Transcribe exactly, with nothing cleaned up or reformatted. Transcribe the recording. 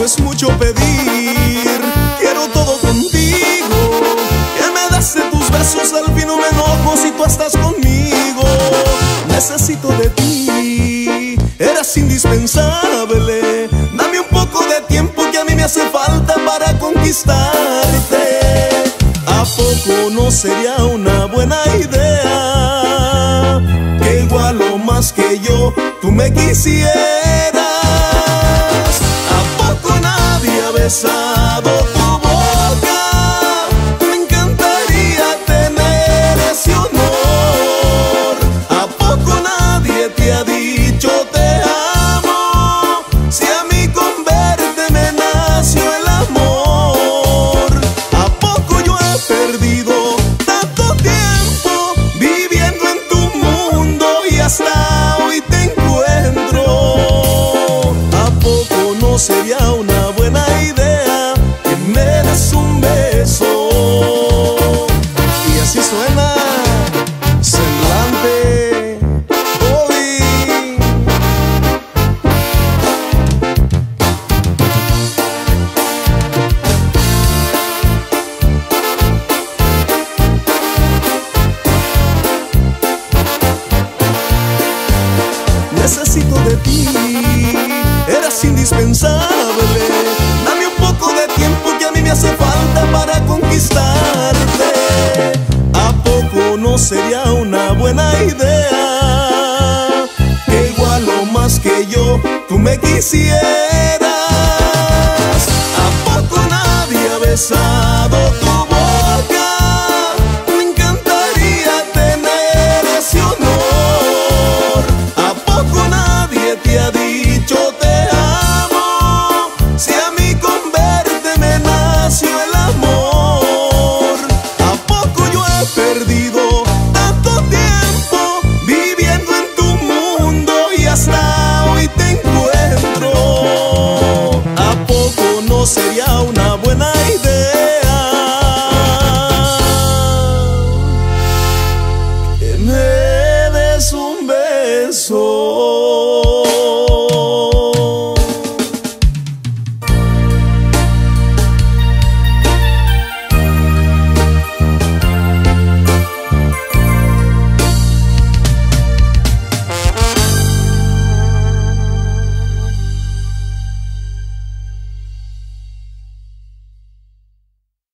no es mucho pedir. Quiero todo contigo, que me das de tus besos, al fin no me enojo si tú estás conmigo. Necesito de ti, eres indispensable. Dame un poco de tiempo que a mí me hace falta para conquistarte. ¿A poco no sería una buena idea que igual o más que yo tú me quisieras? ¿A poco nadie ha besado tu boca? Me encantaría tener ese honor. ¿A poco nadie te ha dicho te amo? Si a mí con verte me nació el amor. ¿A poco yo he perdido tanto tiempo viviendo en tu mundo y hasta hoy te encuentro? ¿A poco no sería una buena idea que me des un beso? Y así suena Semblante Body. Necesito de ti, eres indispensable. Dame un poco de tiempo que a mí me hace falta para conquistarte. ¿A poco no sería una buena idea que igual o más que yo tú me quisieras? ¿A poco nadie ha besado